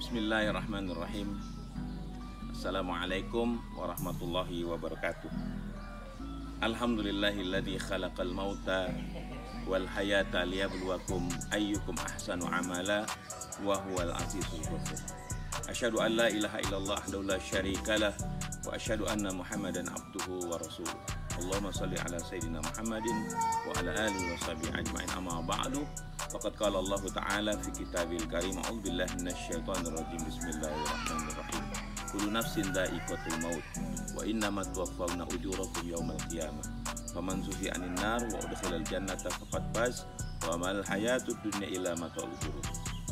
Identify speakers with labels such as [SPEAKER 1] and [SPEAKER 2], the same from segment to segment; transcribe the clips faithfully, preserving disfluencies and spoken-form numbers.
[SPEAKER 1] Bismillahirrahmanirrahim. Assalamualaikum warahmatullahi wabarakatuh. Alhamdulillahilladzi khalaqal mauta wal hayata liyabluwakum ayyukum ahsanu amala wa huwal azizul ghafur. Asyhadu an la ilaha illallah wahdahu la syarikalah wa asyhadu anna Muhammadan abduhu wa rasuluh. Allahumma shalli ala sayyidina Muhammadin wa ala alihi wa sahbihi ajma'in. Amma ba'du. Faqad qala Allah Ta'ala fi kitabil karim. A'udzu billahi minasyaitonir rajim. Bismillahirrahmanirrahim. Kullu nafsin dha'iqatul maut wa innamat tuwaffawna ujurakum yaumal qiyamah. Faman zuhziha 'anil nar wa udkhilal jannata faqad faz wa mal hayatud dunya illa mata'ul ghurur.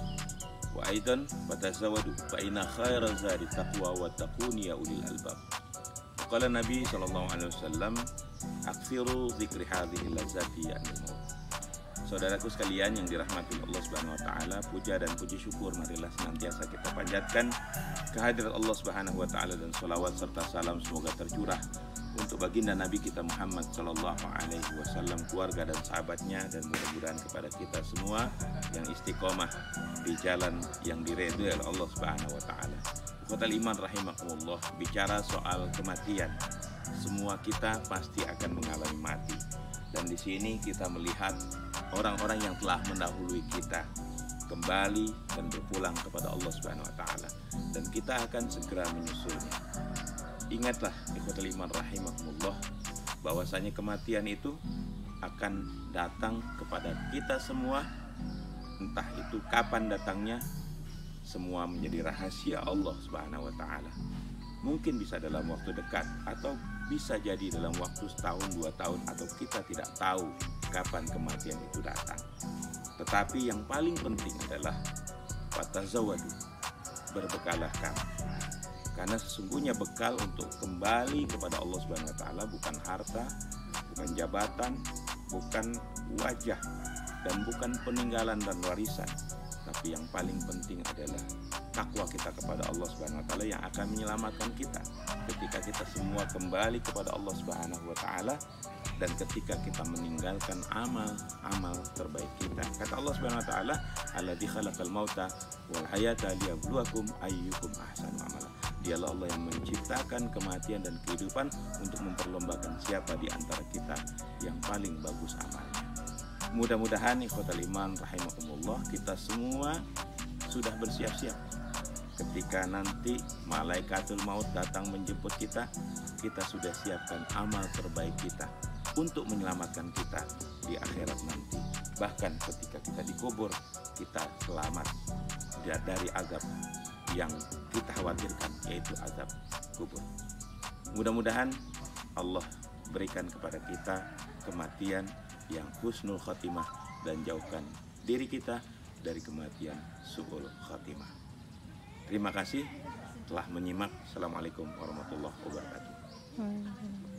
[SPEAKER 1] Wa aidan fatazawwadu fa inna khairaz zadi taqwa wa taquni ya ulil albab. Qala Nabi sallallahu alaihi wasallam, "Aktsiru dzikri hadhihi lazzati ya'nil maut." Saudaraku sekalian yang dirahmati Allah Subhanahu wa taala, puja dan puji syukur marilah senantiasa kita panjatkan kehadirat Allah Subhanahu wa taala dan salawat serta salam semoga tercurah untuk baginda Nabi kita Muhammad sallallahu alaihi wasallam, keluarga dan sahabatnya, dan mudah-mudahan kepada kita semua yang istiqomah di jalan yang diridhoi oleh Allah Subhanahu wa taala. Ikhwatal iman rahimakumullah, bicara soal kematian, semua kita pasti akan mengalami mati. Dan di sini kita melihat orang-orang yang telah mendahului kita kembali dan berpulang kepada Allah Subhanahu wa taala, dan kita akan segera menyusulnya. Ingatlah ikhwatul iman rahimakumullah, bahwasanya kematian itu akan datang kepada kita semua. Entah itu kapan datangnya, semua menjadi rahasia Allah Subhanahu wa taala. Mungkin bisa dalam waktu dekat, atau bisa jadi dalam waktu setahun, dua tahun, atau kita tidak tahu kapan kematian itu datang. Tetapi yang paling penting adalah fatazawwadu, berbekalah kamu. Karena sesungguhnya bekal untuk kembali kepada Allah Subhanahu wa taala bukan harta, bukan jabatan, bukan wajah, dan bukan peninggalan dan warisan. Tapi yang paling penting adalah takwa kita kepada Allah Subhanahu wa taala yang akan menyelamatkan kita ketika kita semua kembali kepada Allah Subhanahu wa taala, dan ketika kita meninggalkan amal-amal terbaik kita. Kata Allah Subhanahu wa taala, "Alladzi khalaqal mauta wal hayata liyabluwakum ayyukum ahsanu amala." Dialah Allah yang menciptakan kematian dan kehidupan untuk memperlombakan siapa di antara kita yang paling bagus amalnya. Mudah-mudahan ikhwatal iman rahimakumullah, kita semua sudah bersiap-siap ketika nanti malaikatul maut datang menjemput kita. Kita sudah siapkan amal terbaik kita untuk menyelamatkan kita di akhirat nanti. Bahkan ketika kita dikubur, kita selamat dari azab yang kita khawatirkan, yaitu azab kubur. Mudah-mudahan Allah berikan kepada kita kematian yang husnul khotimah, dan jauhkan diri kita dari kematian su'ul khotimah. Terima kasih telah menyimak. Assalamualaikum warahmatullahi wabarakatuh.